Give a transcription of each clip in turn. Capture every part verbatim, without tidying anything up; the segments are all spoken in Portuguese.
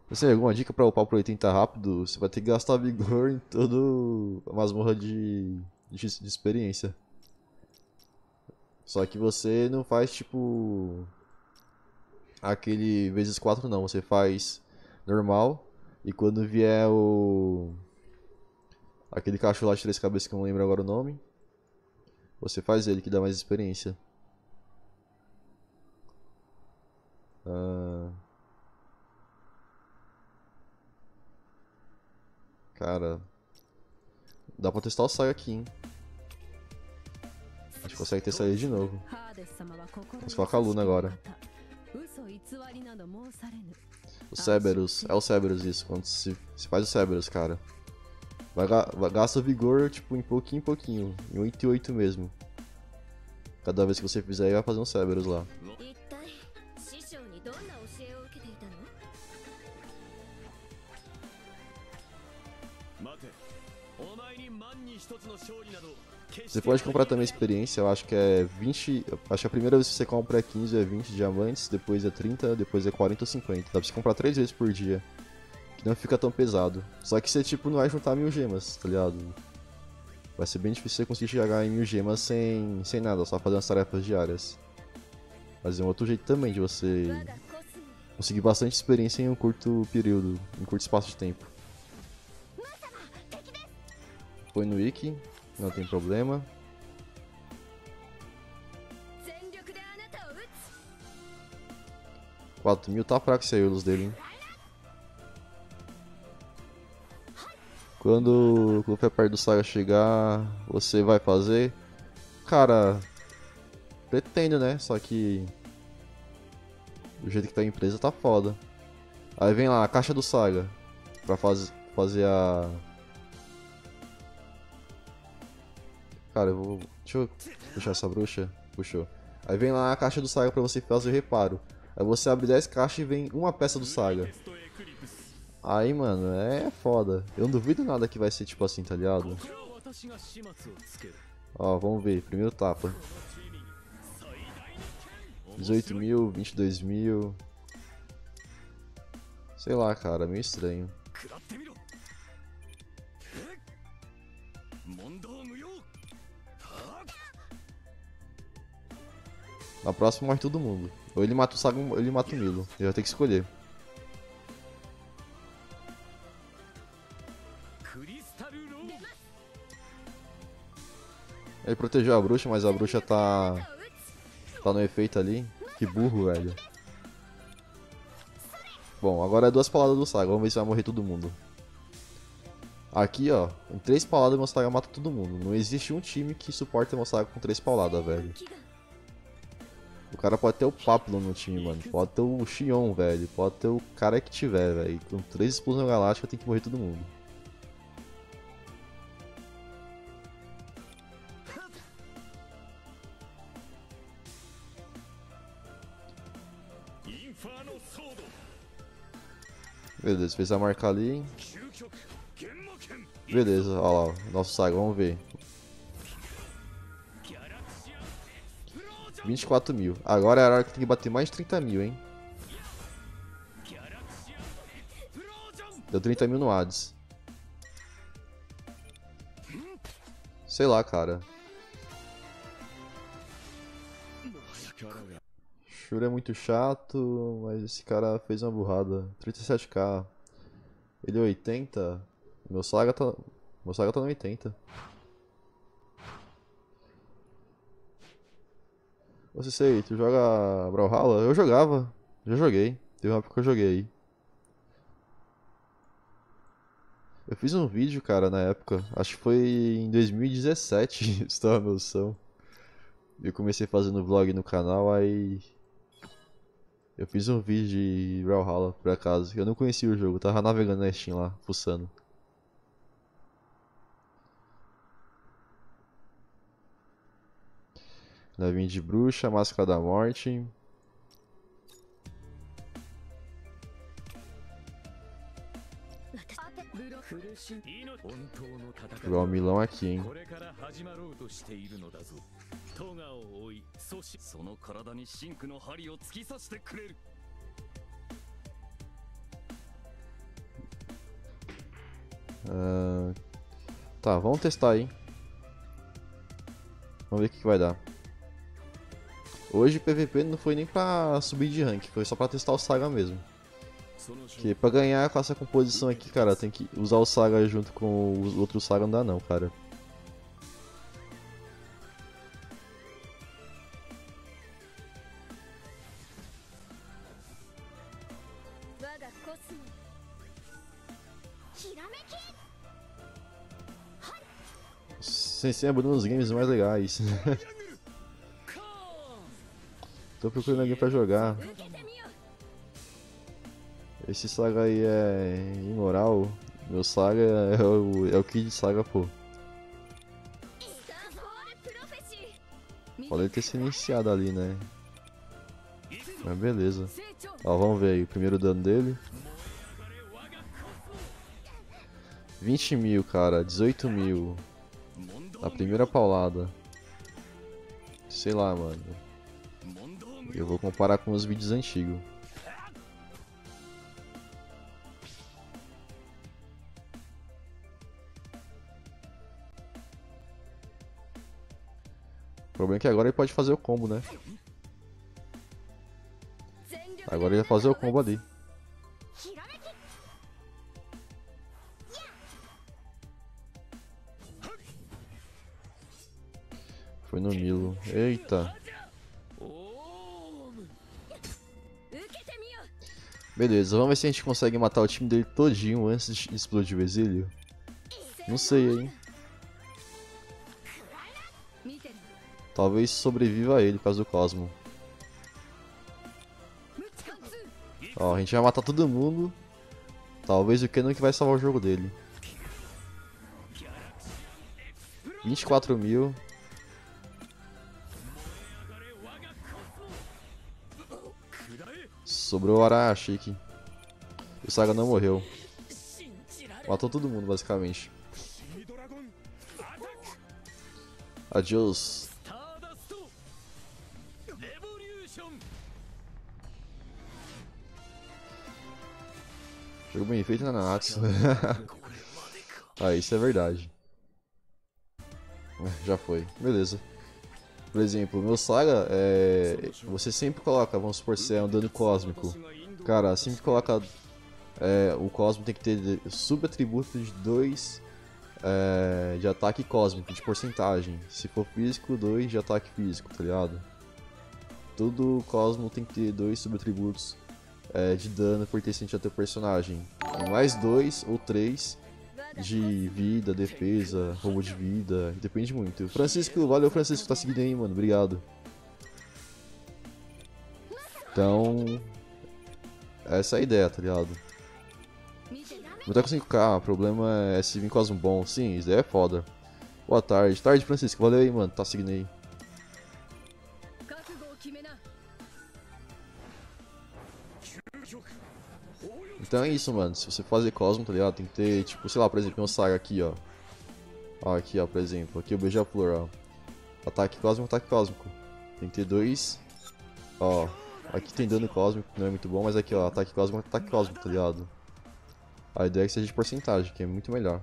Você tem alguma dica pra upar pro oitenta rápido? Você vai ter que gastar vigor em todo a masmorra de, de, de experiência. Só que você não faz tipo aquele vezes quatro não, você faz normal e quando vier o aquele cachorro lá de três cabeças que eu não lembro agora o nome, você faz ele que dá mais experiência. Ah, cara, dá pra testar o Saga aqui, hein? A gente consegue testar ele de novo. Vamos falar com a Luna agora. O Cerberus, é o Cerberus isso, quando se, se faz o Cerberus, cara. Vai, vai, gasta vigor, tipo, em pouquinho em pouquinho, em oito e oito mesmo. Cada vez que você fizer, vai fazer um Cerberus lá. Você pode comprar também experiência, eu acho que é vinte. Acho que a primeira vez que você compra é quinze é vinte diamantes, depois é trinta, depois é quarenta ou cinquenta. Dá pra você comprar três vezes por dia. Que não fica tão pesado. Só que você tipo não vai juntar mil gemas, tá ligado? Vai ser bem difícil você conseguir chegar em mil gemas sem, sem nada, só fazer umas tarefas diárias. Mas é um outro jeito também de você conseguir bastante experiência em um curto período, em um curto espaço de tempo. Põe no wiki, não tem problema. quatro mil tá fraco esse aí, os dele, hein? Quando o Pepper do Saga chegar, você vai fazer? Cara, pretendo, né? Só que do jeito que tá a empresa tá foda. Aí vem lá a caixa do Saga pra faz, fazer a. Cara, eu vou. Deixa eu puxar essa bruxa. Puxou. Aí vem lá a caixa do Saga pra você fazer o reparo. Aí você abre dez caixas e vem uma peça do Saga. Aí, mano, é foda. Eu não duvido nada que vai ser tipo assim, tá ligado? Ó, vamos ver. Primeiro tapa. dezoito mil, vinte e dois mil. Sei lá, cara, meio estranho. Na próxima morre todo mundo. Ou ele mata o Saga ou ele mata o Milo. Eu vou ter que escolher. Ele protegeu a bruxa, mas a bruxa tá. Tá no efeito ali. Que burro, velho. Bom, agora é duas pauladas do Saga. Vamos ver se vai morrer todo mundo. Aqui, ó. Em três pauladas, meu Saga mata todo mundo. Não existe um time que suporte meu Saga com três pauladas, velho. O cara pode ter o Papillon no time, mano. Pode ter o Xion, velho. Pode ter o cara que tiver, velho. Com três explosões galácticas tem que morrer todo mundo. Beleza, fez a marca ali. Beleza, olha lá, nosso Saga, vamos ver. vinte e quatro mil. Agora é a hora que tem que bater mais de trinta mil, hein? Deu trinta mil no Hades. Sei lá, cara. Shura é muito chato, mas esse cara fez uma burrada. trinta e sete k. Ele é oitenta. Meu Saga tá. Meu Saga tá no oitenta. Você sei, tu joga Brawlhalla? Eu jogava. Já joguei. Teve uma época que eu joguei aí. Eu fiz um vídeo, cara, na época. Acho que foi em dois mil e dezessete, se tem uma noção. Eu comecei fazendo vlog no canal, aí eu fiz um vídeo de Brawlhalla, por acaso. Eu não conhecia o jogo, tava navegando na Steam lá, fuçando. Navinha de bruxa, máscara da morte. Vou jogar o Milão aqui, hein. Uh... Tá, vamos testar aí. Vamos ver o que, que vai dar. Hoje o P V P não foi nem pra subir de rank, foi só pra testar o Saga mesmo. Porque pra ganhar com essa composição aqui, cara, tem que usar o Saga junto com os outros Saga, não dá não, cara. Sensei abrindo os games mais legais. Tô procurando alguém pra jogar. Esse Saga aí é imoral. Meu Saga é o, é o Kid Saga, pô. Pode ele ter se iniciado ali, né? Mas beleza. Ó, vamos ver aí o primeiro dano dele. vinte mil, cara. dezoito mil. A primeira paulada. Sei lá, mano. Eu vou comparar com os vídeos antigos. O problema é que agora ele pode fazer o combo, né? Agora ele vai fazer o combo ali. Foi no Milo. Eita. Beleza, vamos ver se a gente consegue matar o time dele todinho antes de explodir o exílio. Não sei, hein. Talvez sobreviva a ele por causa do Cosmo. Ó, a gente vai matar todo mundo. Talvez o Kenan que vai salvar o jogo dele. vinte e quatro mil. Sobrou o Arashiki. O Saga não morreu. Matou todo mundo, basicamente. Adiós. Jogo bem feito, né, Nanatsu? Ah, isso é verdade. Já foi. Beleza. Por exemplo, o meu Saga, é... você sempre coloca, vamos supor, se é um dano cósmico. Cara, sempre coloca... É, o Cosmo tem que ter subatributo de dois é, de ataque cósmico, de porcentagem. Se for físico, dois de ataque físico, tá ligado? Todo Cosmo tem que ter dois subatributos é, de dano pertencente ao teu personagem. E mais dois ou três de vida, defesa, roubo de vida, depende muito. Francisco, valeu Francisco, tá seguindo aí, mano, obrigado. Então, essa é a ideia, tá ligado? Vou estar com cinco K, o problema é se vir Cosmo bom. Sim, isso daí é foda. Boa tarde, tarde Francisco, valeu aí, mano, tá seguindo aí. Então é isso, mano, se você fazer Cosmo, tá ligado? Tem que ter, tipo, sei lá, por exemplo, um Saga aqui, ó. Ó, aqui, ó, por exemplo, aqui o Beija-Flor, ó. Ataque Cósmico, ataque Cósmico. Tem que ter dois. Ó, aqui tem dano Cósmico, que não é muito bom, mas aqui, ó, ataque Cósmico, ataque Cósmico, tá ligado? A ideia é que seja de porcentagem, que é muito melhor.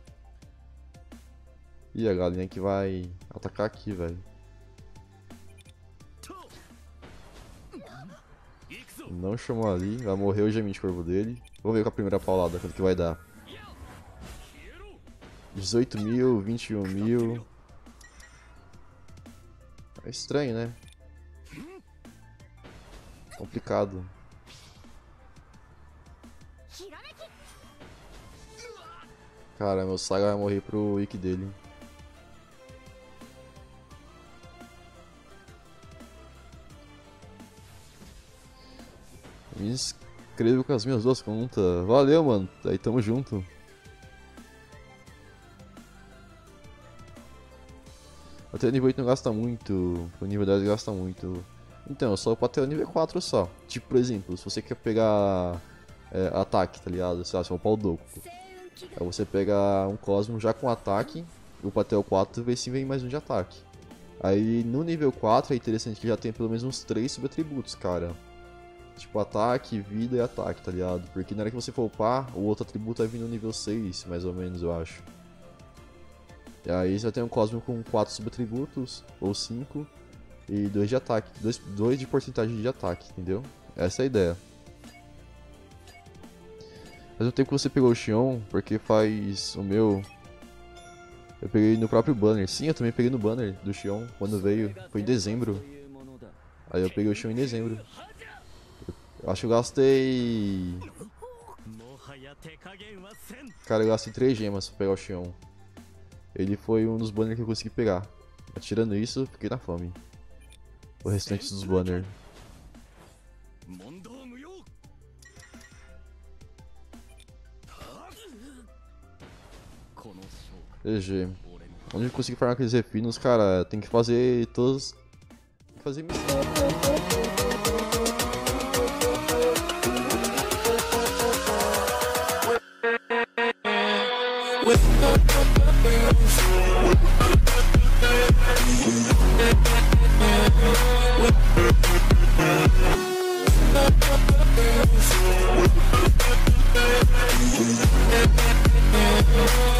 Ih, a galinha que vai atacar aqui, velho. Não chamou ali, vai morrer o Gemini de corvo dele. Vamos ver com a primeira paulada quanto que vai dar. dezoito mil, vinte e um mil. É estranho, né? Complicado. Cara, meu Saga vai morrer pro Ikki dele. Me inscrevo com as minhas duas contas. Valeu, mano. Aí tamo junto. Até o nível oito não gasta muito. O nível dez gasta muito. Então, só pra ter o nível quatro só. Tipo, por exemplo, se você quer pegar é, ataque, tá ligado? Sei lá, se for upar o Doku. Aí você pega um Cosmo já com ataque. Upa até o quatro e vê se vem mais um de ataque. Aí no nível quatro é interessante que já tem pelo menos uns três subatributos, cara. Tipo, ataque, vida e ataque, tá ligado? Porque na hora que você for upar, o outro atributo vai vir no nível seis, mais ou menos, eu acho. E aí você vai ter um Cosmo com quatro subatributos, ou cinco, e dois de ataque. dois de porcentagem de ataque, entendeu? Essa é a ideia. Faz um tempo que você pegou o Xion, porque faz o meu... Eu peguei no próprio banner. Sim, eu também peguei no banner do Xion, quando veio. Foi em dezembro. Aí eu peguei o Xion em dezembro. Eu acho que eu gastei... Cara, eu gastei três gemas pra pegar o Xion. Ele foi um dos banners que eu consegui pegar. Tirando isso, fiquei na fome. O restante dos banners. G G. Onde eu consigo farmar aqueles refinos, cara, tem que fazer todos... Tem que fazer missão. With